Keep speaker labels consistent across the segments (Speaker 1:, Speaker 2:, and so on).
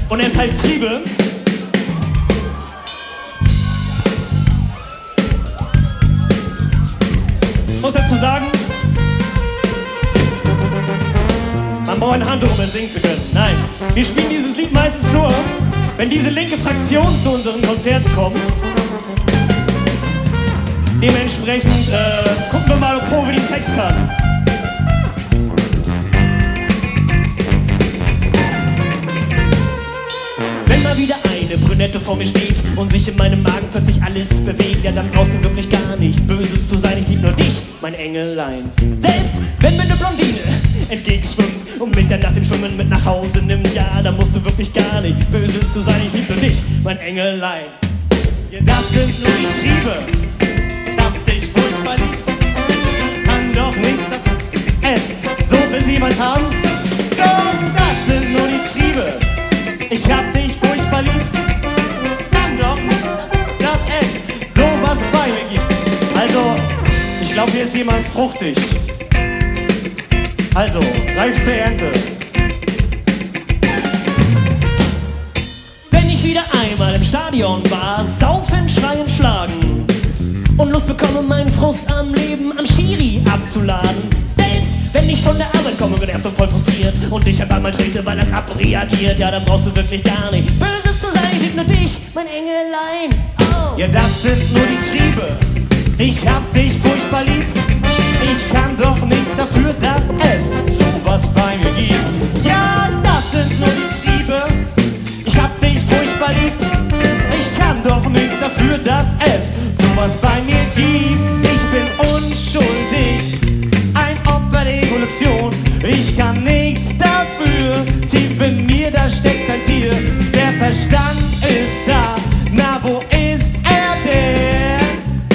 Speaker 1: und es heißt Triebe. Ich muss dazu sagen, man braucht ein Handtuch, um es singen zu können. Nein, wir spielen dieses Lied meistens nur, wenn diese linke Fraktion zu unseren Konzerten kommt. Dementsprechend gucken wir mal, ob Probe den Text kann. Wenn mal wieder eine Brünette vor mir steht und sich in meinem Magen plötzlich alles bewegt, ja, dann brauchst du wirklich gar nicht böse zu sein, ich lieb nur dich, mein Engelein. Selbst wenn mir eine Blondine entgegenschwimmt und mich dann nach dem Schwimmen mit nach Hause nimmt, ja, dann musst du wirklich gar nicht böse zu sein, ich lieb nur dich, mein Engelein.
Speaker 2: Ja, das sind nur die Triebe, hab dich furchtbar lieb, kann doch nichts dafür, es, so will sie jemand haben, doch das sind nur die Triebe, ich hab dich furchtbar lieb, kann doch nicht, dass es sowas bei mir gibt. Also, ich glaube, hier ist jemand fruchtig. Also, reif zur Ernte.
Speaker 1: Wenn ich wieder einmal im Stadion war, saufen, schreien, schlagen und Lust bekomme, meinen Frust am Leben am Schiri abzuladen. Selbst wenn ich von der Arbeit komme, genervt und voll frustriert und dich ein paar Mal trete, weil das abreagiert, ja, dann brauchst du wirklich gar nicht böse zu sein, ich lieb nur dich, mein Engelein. Oh.
Speaker 2: Ja, das sind nur die Triebe, ich hab dich furchtbar lieb, ich kann doch nichts dafür, dass es sowas bei mir gibt. Ja, das sind nur die Triebe, ich hab dich furchtbar lieb, ich kann doch nichts dafür, dass es sowas bei mir gibt. Ich bin unschuldig, ein Opfer der Evolution, ich kann nichts dafür, tief in mir, da steckt ein Tier, der Verstand ist da, na wo ist er denn?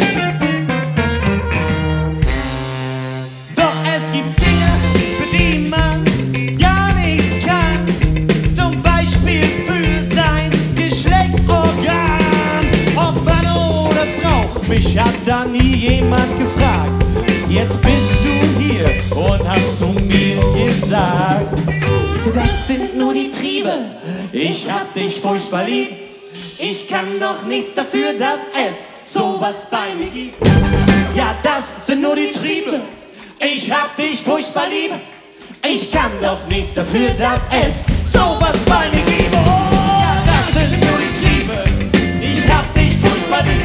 Speaker 2: Doch es gibt Dinge, für die man gar nichts kann, zum Beispiel für sein Geschlechtsorgan. Ob Mann oder Frau, mich hat da nie jemand gefragt. Jetzt bist du hier und hast zu mir gesagt, das sind nur die Triebe, ich hab dich furchtbar lieb, ich kann doch nichts dafür, dass es sowas bei mir gibt. Ja, das sind nur die Triebe, ich hab dich furchtbar lieb, ich kann doch nichts dafür, dass es sowas bei mir gibt. Oh, ja, das sind nur die Triebe, ich hab dich furchtbar lieb,